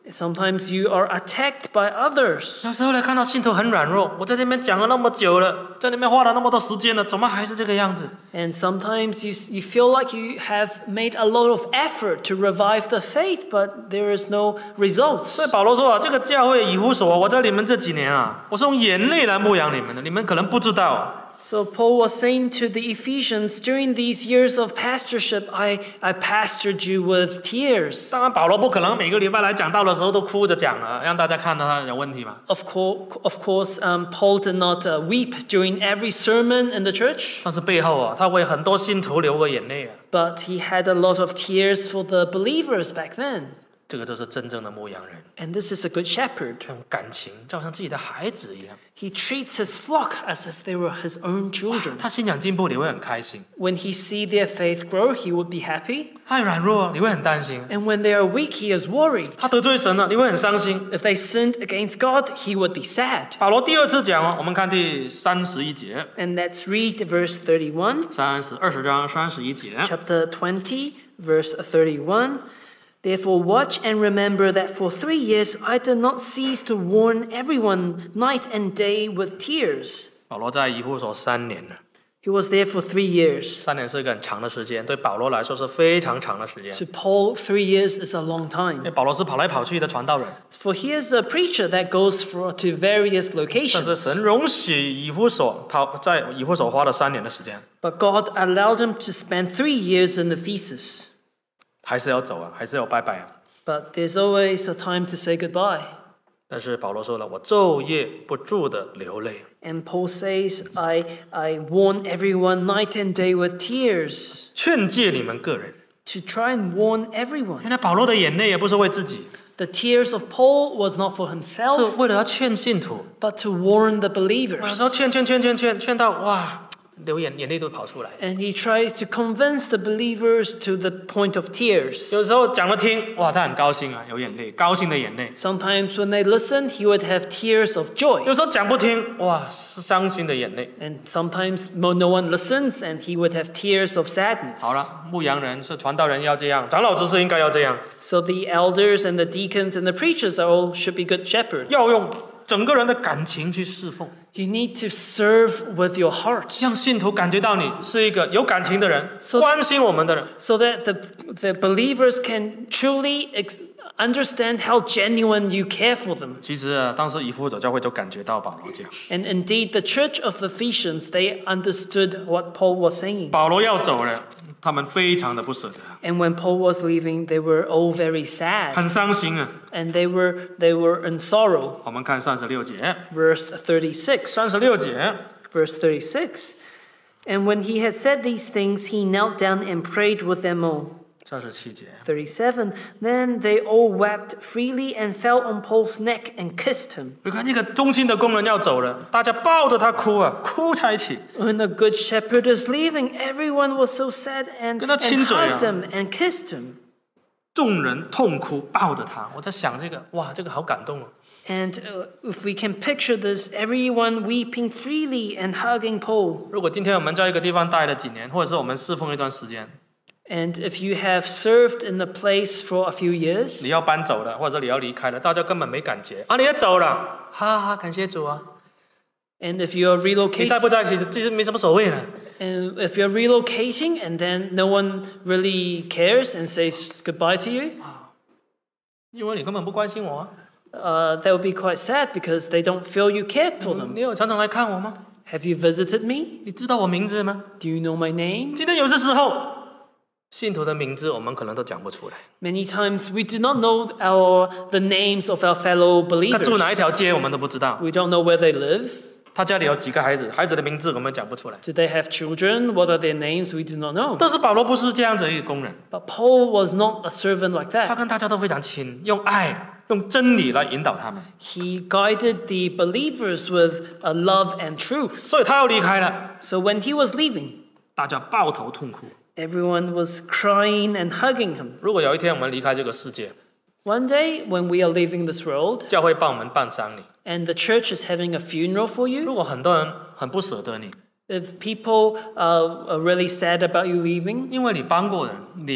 Sometimes you are attacked by others. 有时候呢，看到信徒很软弱，我在这边讲了那么久了，在那边花了那么多时间了，怎么还是这个样子？ And sometimes you feel like you have made a lot of effort to revive the faith, but there is no results. 所以保罗说啊，这个教会以弗所，我在你们这几年啊，我是用眼泪来牧养你们的，你们可能不知道啊。 So Paul was saying to the Ephesians, during these years of pastorship, I pastored you with tears. 当然，保罗不可能每个礼拜来讲道的时候都哭着讲啊，让大家看到他有问题嘛。 Of course, Paul did not weep during every sermon in the church, 但是背后啊，他为很多信徒流过眼泪啊。 but he had a lot of tears for the believers back then. 这个就是真正的牧羊人， And this is a good shepherd. 用感情，就好像自己的孩子一样。 He treats his flock as if they were his own children. 他信仰进步，你会很开心； When he see their faith grow, he would be happy. 他软弱，你会很担心； And when they are weak, he is worried. 他得罪神了，你会很伤心。 If they sinned against God, he would be sad. 保罗第二次讲哦，我们看第31节， And let's read verse 31, 20章31节。 chapter 20, verse 31. Therefore, watch and remember that for 3 years I did not cease to warn everyone night and day with tears. 保罗在以弗所3年了， He was there for 3 years. 3年是一个很长的时间，对保罗来说是非常长的时间。 To Paul, 3 years is a long 因 time. 为保罗是跑来跑去的传道人， For he is a preacher that goes to various 但是 locations. 神容许以弗所在以弗所花了3年的时间， But God allowed him to spend 3 years in Ephesus. 还是要走啊，还是要拜拜啊。 But there's always a time to say goodbye. 但是保罗说了，我昼夜不住的流泪。 And Paul says, I warn everyone night and day with tears 劝诫你们个人。 to try and warn everyone. 原来保罗的眼泪也不是为自己， The tears of Paul was not for 是 himself, 为了要劝信徒。 but to warn the 有 believers. 时候劝到哇，眼泪都跑出来。 And he tried to convince the believers to the point of tears. 有时候讲了听，哇，他很高兴啊，有眼泪，高兴的眼泪。 Sometimes when they listened, he would have tears of joy. 有时候讲不听，哇，是伤心的眼泪。 And sometimes no one listens, and he would have tears of sadness. 好了，牧羊人是传道人要这样，长老执事应该要这样， So the elders and the deacons and the preachers all should be good shepherds. 要用整个人的感情去侍奉， You need to serve with your heart 让信徒感觉到你是一个有感情的人，关心我们的人。 so that the believers can truly understand how genuine you care for them. 其实啊，当时以弗所教会就感觉到保罗这样。 And indeed, the church of Ephesians, they understood what Paul was saying. 保罗要走了，他们非常的不舍得， And when Paul was leaving, they were all very sad. 很伤心啊。 And they were in sorrow. 我们看36节， Verse 36. 36节， Verse 36. And when he had said these things, he knelt down and prayed with them all. 37节， 37. Then they all wept freely and fell on Paul's neck and kissed him. 你看这个忠心的工人要走了，大家抱着他哭啊，哭在一起。 When the good shepherd is leaving, everyone was so sad and 跟他亲嘴啊。 hugged him and kissed him. 众人痛哭，抱着他。我在想这个，哇，这个好感动哦。 And if we can picture this, everyone weeping freely and hugging Paul. 如果今天我们在一个地方待了几年，或者是我们侍奉一段时间， And if you have served in a place for a few years, 你要搬走了，或者你要离开了，大家根本没感觉啊，你要走了，哈哈，感谢主啊。 and if you are 你在不 relocating, 在其实没什么所谓的。 and if you're relocating and then no one really cares and says goodbye to you, 因为你根本不关心我啊。 that would be quite sad because they don't feel you cared for them. 你有常常来看我吗？ Have you visited me? 你知道我名字吗？ Do you know my name? 今天有些时候，信徒的名字我们可能都讲不出来。 Many times we do not know the names of our fellow 他住 believers. 哪一条街我们都不知道。 We don't know where they live. 他家里有几个孩子，孩子的名字我们讲不出来。 Do they have children? What are their names? We do not know. 但是保罗不是这样子一个工人， But Paul was not a servant like 他 that. 跟大家都非常亲，用爱、用真理来引导他们。 He guided the believers with love and truth. 所以他要离开了， So when he was leaving, 大家抱头痛哭。 everyone was crying and hugging him. 如果有一天我们离开这个世界， One day, when we are leaving this world 教会帮我们办丧礼， and the church is having a funeral for you, 如果很多人很不舍得你， if people are really sad about you leaving 因为你帮过人，你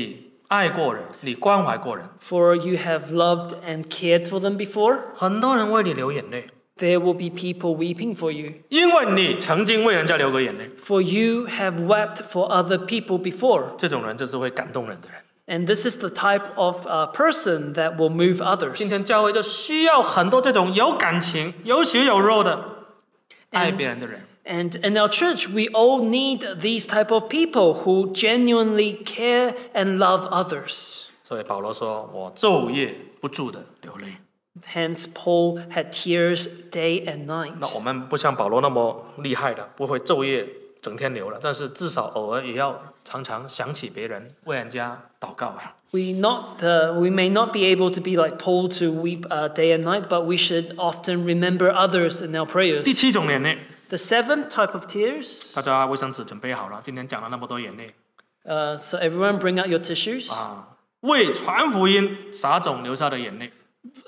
爱过人，你关怀过人， For you have loved and cared for them before. 很多人为你流眼泪， There will be people weeping for you. 因为你曾经为人家流过眼泪。 For you have wept for other people before. 这种人就是会感动人的人。 And this is the type of person that will move 今 others. 天教会就需要很多这种有感情、有血有肉的爱别人的人。 And in our church, we all need these type of people who genuinely care and love others. 所以保罗说：“我昼夜不住的流泪。 Hence, Paul had tears day and ” night. 那我们不像保罗那么厉害的，不会昼夜整天流了，但是至少偶尔也要常常想起别人，为人家祷告啊。 We may not be able to be like Paul to weep day and night, but we should often remember others in our 第 prayers. 7种眼泪， The seventh type of tears. 大家卫生纸准备好了。今天讲了那么多眼泪 So everyone, bring out your tissues. 啊，为传福音撒种流下的眼泪。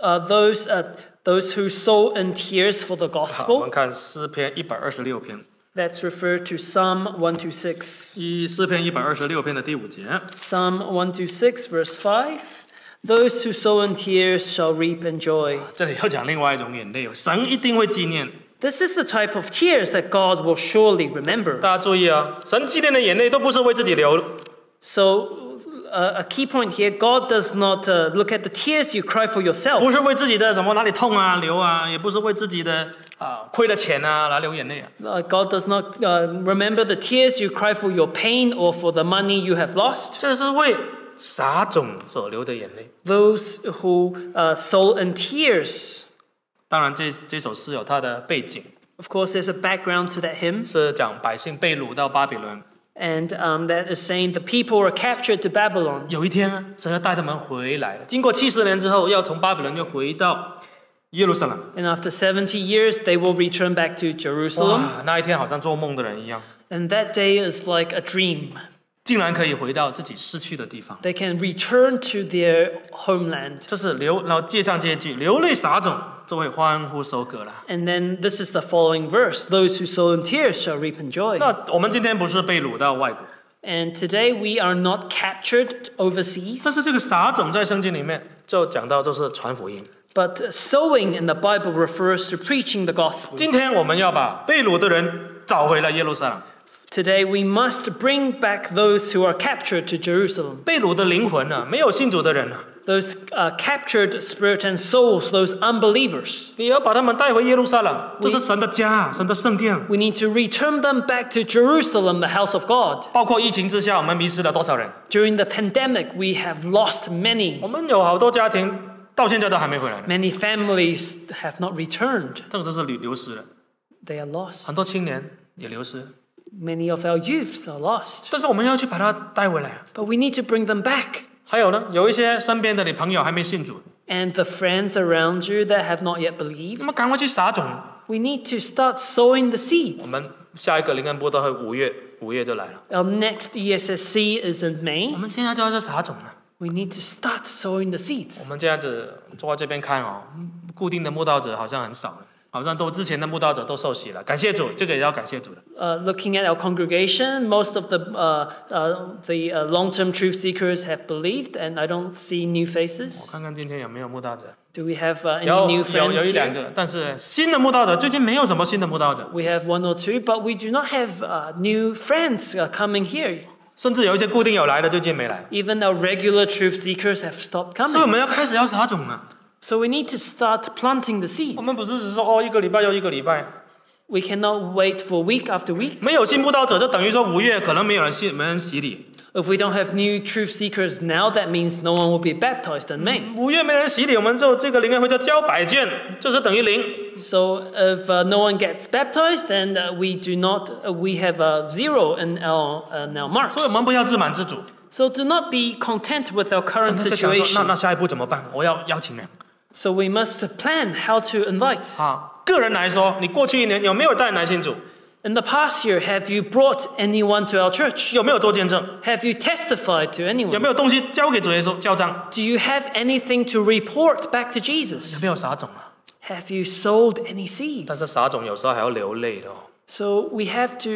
Those who sow in tears for the 好，我们 gospel. 看诗篇126篇， Let's refer to Psalm 126. 诗篇126篇的第5节。 Psalm 126, verse 5. Those who sow in tears shall reap in joy. 这里要讲另外一种眼泪，神一定会纪念。 This is the type of tears that God will surely remember. 大家注意啊，神纪念的眼泪都不是为自己流， So, a key point here, God does not look at the tears you cry for 不 yourself. 是为自己的什么哪里痛啊流啊，也不是为自己的亏了钱啊来流眼泪啊。 God does not remember the tears you cry for your pain or for the money you have lost. 这是为撒种所流的眼泪。 Those who sow in tears. 当然这首诗有它的背景， Of course, there's a background to that hymn, 是讲百姓被掳到巴比伦。 and that is saying the people were captured to Babylon. 有一天啊，神要带他们回来了。经过70年之后，要从巴比伦又回到耶路撒冷。 And after 70 years, they will return back to Jerusalem. 哇，那一天好像做梦的人一样， And that day is like a dream. 竟然可以回到自己失去的地方。 They can return to their homeland. 这是然后接上这一句，流泪撒种，就会欢呼收割了。 And then this is the following verse. Those who sow in tears shall reap in joy. 那我们今天不是被掳到外国， And today we are not captured overseas. 但是这个撒种在圣经里面就讲到，就是传福音。 But sowing in the Bible refers to preaching the gospel. 今天我们要把被掳的人找回来耶路撒冷， Today we must bring back those who are captured to Jerusalem. 被掳的灵魂啊，没有信主的人啊， Those captured spirit and souls, those unbelievers. 你要把他们带回耶路撒冷，这是神的家，神的圣殿。 We need to return them back to Jerusalem, the house of God. 包括疫情之下，我们迷失了多少人？ During the pandemic, we have lost many. 我们有好多家庭到现在都还没回来呢， Many families have not returned. 这个都是流失了， They are lost. 很多青年也流失了。 Many of our youths are lost. 但是我们要去把他带回来啊。 But we need to bring them back. 还有呢，有一些身边的你朋友还没信主， And the friends around you that have not yet 我 believed, 们赶快去撒种。 we need to start sowing the 我 seeds. 们下一个灵恩布道会5月就来了， Our next ESSC is in 我 May. 们现在就要去撒种了。 We need to start sowing the 我 seeds. 们这样子坐在这边看哦，固定的慕道者好像很少了，好像都之前的慕道者都受洗了，感谢主，这个也要感谢主的。 Looking at our congregation, most of the long-term truth seekers have believed, and I don't see new 我 faces. 看看今天有没有慕道者， Do we have any 有 new 有 friends 有一两 here? 个，但是新的慕道者最近没有什么新的慕道者， We have one or two, but we do not have new friends coming here. 甚至有一些固定有来的最近没来， Even our regular truth seekers have stopped 所以我 coming. 们要开始要撒种了。 So we need to start planting the 我 seed. 们不是只是说哦一个礼拜又一个礼拜， We cannot wait for week after week. 没有新慕道者就等于说5月可能没有人洗礼， If we don't have new truth seekers now, that means no one will be baptized in May. 5月没人洗礼，我们就这个灵恩会叫交百卷，就是等于零。 So if no one gets baptized, then we have a zero in our 所以我 marks. 们不要自满自足， So do not be content with our 整 current 天在想说 situation. 那下一步怎么办？我要邀请人。 So we must plan how to invite. 个人来说，你过去1年有没有带人来信主？ In the past year, have you brought anyone to our church? 有没有做见证？ Have you testified to 有 anyone? 没有东西交给主耶稣交账？ Do you have anything to report back to 有 Jesus? 没有撒种啊？ Have you sowed any 但 seeds? 是撒种有时候还要流泪的哦。 So we have to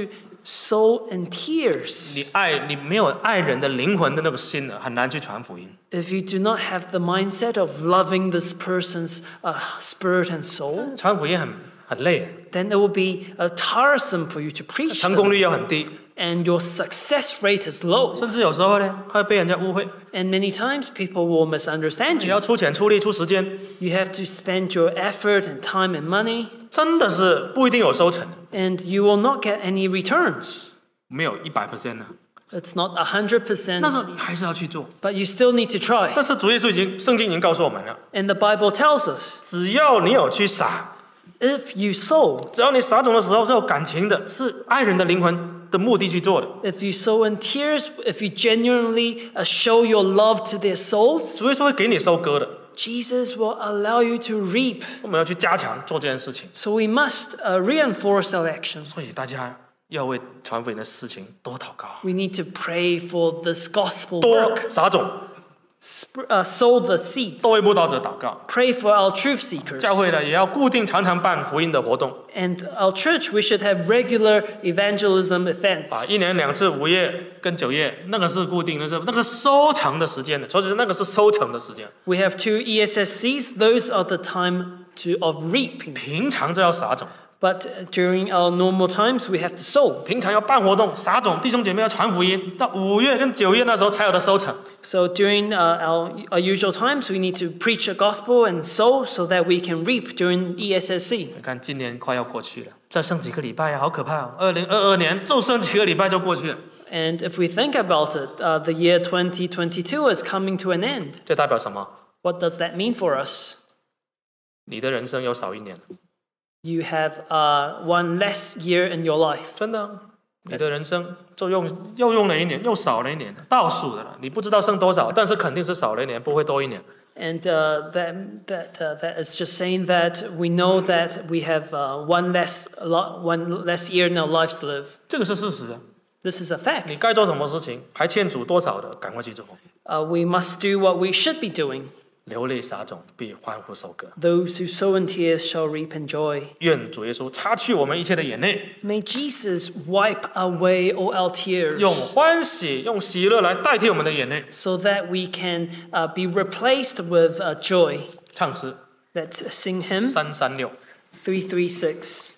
sow in tears. 你没有爱人的灵魂的那个心很难去传福音。 If you do not have the mindset of loving this person's spirit and soul, 传福音很累， then it will be tiresome for you to preach 成功 them, 率又很低， and your success rate is low. 甚至有时候呢会被人家误会。 And many times people will misunderstand 你 you. 要出钱出力出时间， You have to spend your effort and time and money, 真的是不一定有收成， and you will not get any returns. 没有100%的， It's not 100%, 但是你还是要去做。 but you still need to try. 但是主耶稣圣经已经告诉我们了， And the Bible tells us, 只要你有去撒， if you sow, 只要你撒种的时候是有感情的，是爱人的灵魂的目的去做的， if you sow in tears, if you genuinely show your love to their souls, 主耶稣会给你收割的。 Jesus will allow you to reap. 我们要去加强做这件事情， So we must reinforce our actions. 所以大家要为传福音的事情多祷告， We need to pray for this gospel 多 work, 撒种， sow the seeds, 多为布道者祷告。 pray for our truth seekers. 教会呢也要固定常常办福音的活动， And our church, we should have regular evangelism events. 1年2次5月跟9月，那个是固定的，是那个收成的时间的，所以那个是收成的时间。 We have 2 ESSCs. Those are the time of reaping. 平常就要撒种， But during our normal times, we have to sow. 平常要办活动撒种，弟兄姐妹要传福音，到5月跟9月那时候才有的收成。 So during our usual times, we need to preach the gospel and sow so that we can reap during ESSC. 你看今年快要过去了，再剩几个礼拜好可怕哦！2022年就剩几个礼拜就过去了， And if we think about it, the year 2022 is coming to an end. 这代表什么？ What does that mean for us? 你的人生又少1年了， You have one less year in your life. 真的，你的人生又用了1年，又少了1年，倒数的了。你不知道剩多少，但是肯定是少了1年，不会多1年。 And that is just saying that we know that we have one less year in our lives to live. 这个是事实啊！ This is a 你 fact. 该做什么事情，还欠主多少的，赶快去做。 We must do what we should be doing. 流泪撒种，必欢呼收割。 Those who sow in tears shall reap in joy. 愿主耶稣擦去我们一切的眼泪， May Jesus wipe away all our tears 用欢喜、用喜乐来代替我们的眼泪。 so that we can be replaced with joy. 唱诗 Let's sing him 336。 336.